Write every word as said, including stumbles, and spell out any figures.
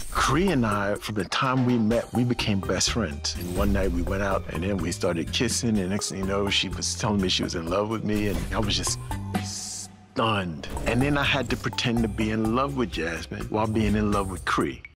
Cree and I, from the time we met, we became best friends. And one night we went out and then we started kissing, and next thing you know, she was telling me she was in love with me, and I was just stunned. And then I had to pretend to be in love with Jasmine while being in love with Cree.